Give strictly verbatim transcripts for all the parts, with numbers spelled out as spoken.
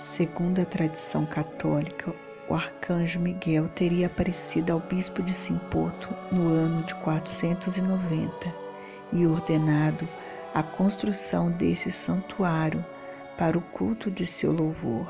Segundo a tradição católica, o arcanjo Miguel teria aparecido ao bispo de Simpoto no ano de quatrocentos e noventa e ordenado a construção desse santuário para o culto de seu louvor.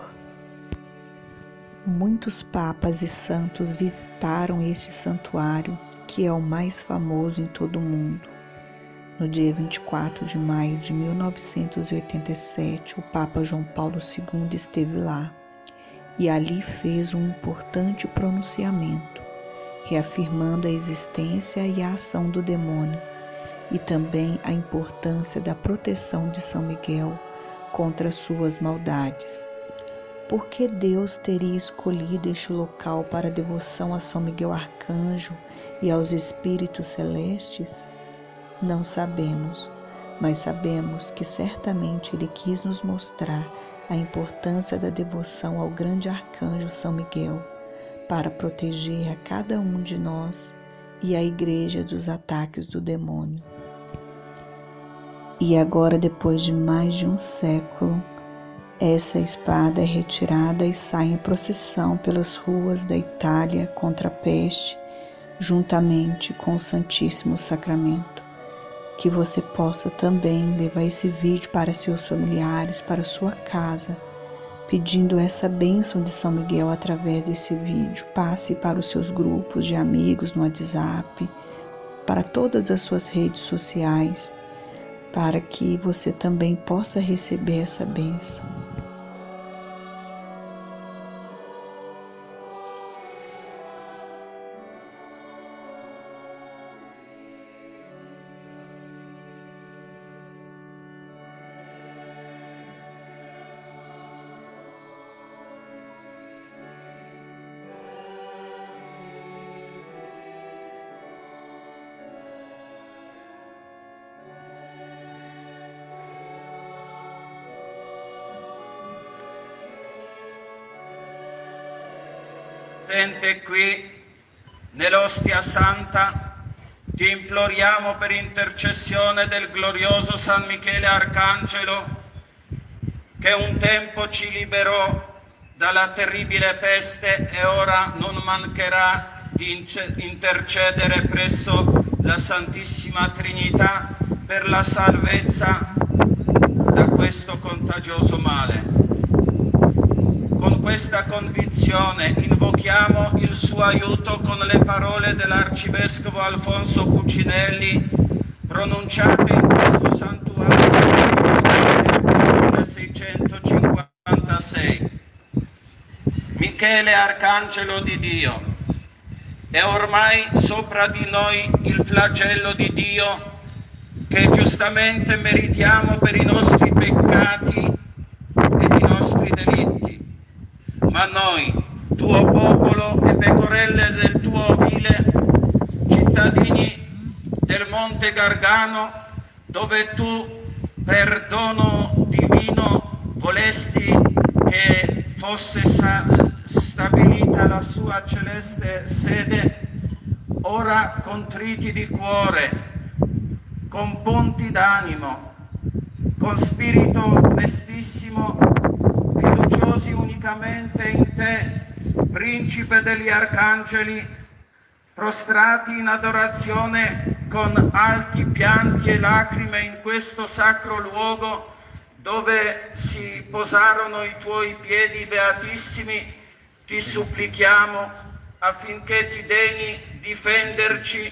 Muitos papas e santos visitaram este santuário, que é o mais famoso em todo o mundo. No dia vinte e quatro de maio de mil novecentos e oitenta e sete, o Papa João Paulo segundo esteve lá e ali fez um importante pronunciamento, reafirmando a existência e a ação do demônio e também a importância da proteção de São Miguel contra suas maldades. Por que Deus teria escolhido este local para devoção a São Miguel Arcanjo e aos espíritos celestes? Não sabemos, mas sabemos que certamente Ele quis nos mostrar a importância da devoção ao grande arcanjo São Miguel para proteger a cada um de nós e a Igreja dos ataques do demônio. E agora, depois de mais de um século, essa espada é retirada e sai em procissão pelas ruas da Itália contra a peste, juntamente com o Santíssimo Sacramento. Que você possa também levar esse vídeo para seus familiares, para sua casa, pedindo essa bênção de São Miguel através desse vídeo. Passe para os seus grupos de amigos no WhatsApp, para todas as suas redes sociais, para que você também possa receber essa bênção. Presente qui nell'ostia santa, ti imploriamo per intercessione del glorioso San Michele Arcangelo, che un tempo ci liberò dalla terribile peste e ora non mancherà di intercedere presso la Santissima Trinità per la salvezza da questo contagioso male. Con questa convinzione invochiamo il suo aiuto con le parole dell'Arcivescovo Alfonso Cucinelli pronunciate in questo santuario nel milleseicentocinquantasei. Michele, Arcangelo di Dio, è ormai sopra di noi il flagello di Dio che giustamente meritiamo per i nostri peccati ed i nostri delitti. Ma noi, tuo popolo e pecorelle del tuo ovile, cittadini del Monte Gargano, dove tu, per dono divino, volesti che fosse stabilita la sua celeste sede, ora contriti di cuore, compunti d'animo, con spirito mestissimo, fiduciosi unicamente in te, principe degli arcangeli, prostrati in adorazione con alti pianti e lacrime in questo sacro luogo dove si posarono i tuoi piedi beatissimi, ti supplichiamo affinché ti degni difenderci,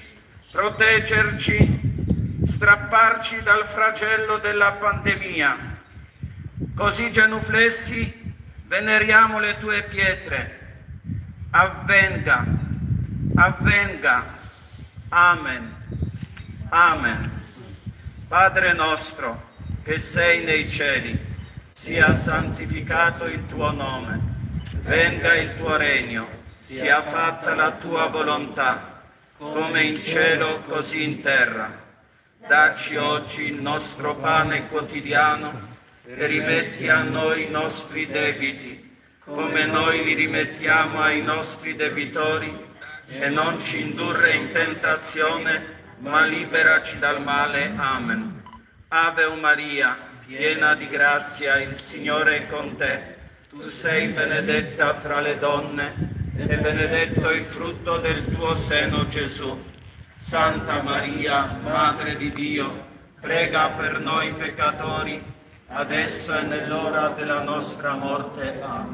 proteggerci, strapparci dal flagello della pandemia. Così genuflessi veneriamo le tue pietre. Avvenga, avvenga. Amen. Amen. Padre nostro, che sei nei cieli, sia santificato il tuo nome. Venga il tuo regno, sia fatta la tua volontà, come in cielo così in terra. Dacci oggi il nostro pane quotidiano e rimetti a noi i nostri debiti, come noi li rimettiamo ai nostri debitori, e non ci indurre in tentazione, ma liberaci dal male. Amen. Ave Maria, piena di grazia, il Signore è con te. Tu sei benedetta fra le donne e benedetto il frutto del tuo seno, Gesù. Santa Maria, Madre di Dio, prega per noi peccatori, adesso e nell'ora della nostra morte. Amen.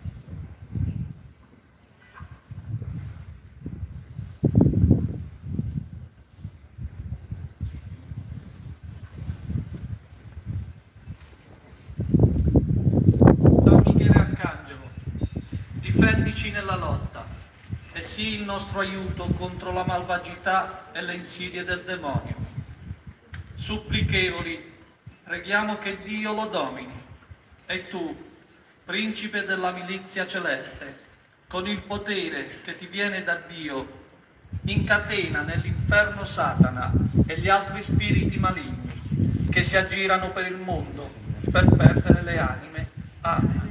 San Michele Arcangelo, difendici nella lotta e sii il nostro aiuto contro la malvagità e le insidie del demonio. Supplichevoli, preghiamo che Dio lo domini. E tu, principe della milizia celeste, con il potere che ti viene da Dio, incatena nell'inferno Satana e gli altri spiriti maligni che si aggirano per il mondo per perdere le anime. Amen.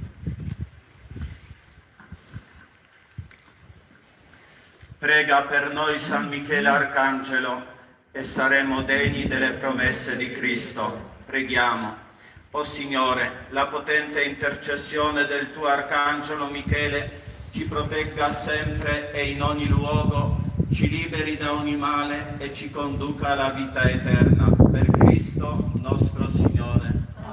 Prega per noi San Michele Arcangelo e saremo degni delle promesse di Cristo. Preghiamo. O Signore, la potente intercessione del tuo Arcangelo Michele ci protegga sempre e in ogni luogo, ci liberi da ogni male e ci conduca alla vita eterna. Per Cristo nostro Signore.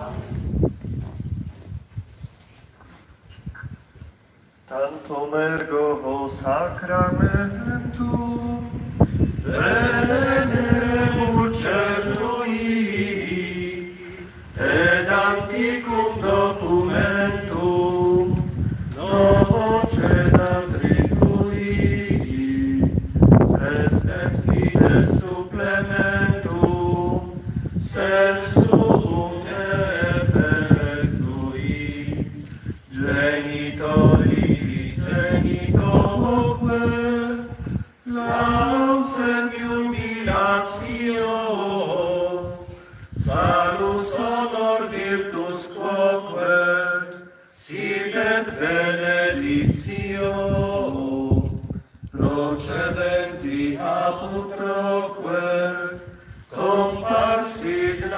Tantum ergo sacramentum veneremur cellui ed anticum documentum novo cedadritui est et fides supplementum sensum effectui genitori genitoque lausem jubilatio salus honor virtus quoque sic et benedictio procedenti apud proque comparsit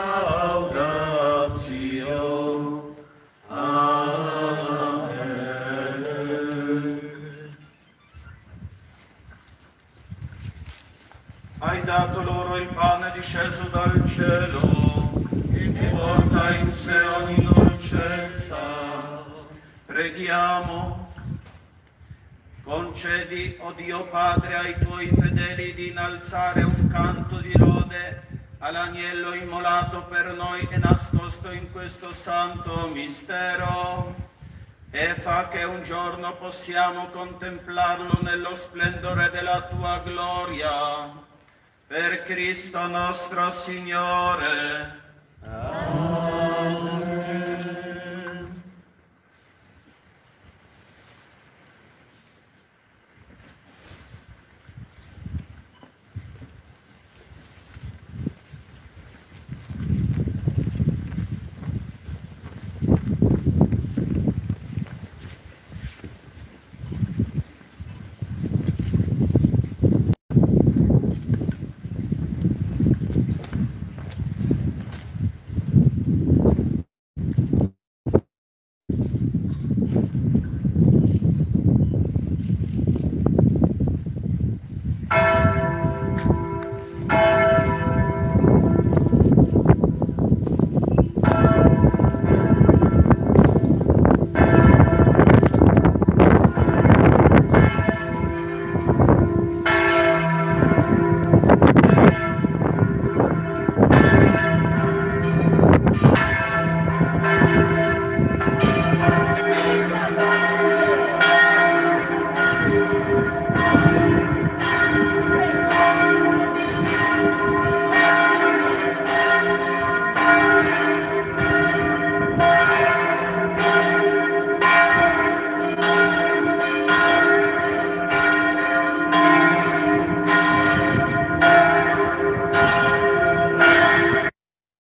laudatio. Amen. Hai dato loro il pane disceso dal cielo, che porta in sé ogni dolcezza. Preghiamo. Concedi, o Dio Padre, ai tuoi fedeli di innalzare un canto di lode all'agnello immolato per noi e nascosto in questo santo mistero, e fa che un giorno possiamo contemplarlo nello splendore della tua gloria. Per Cristo nostro Signore.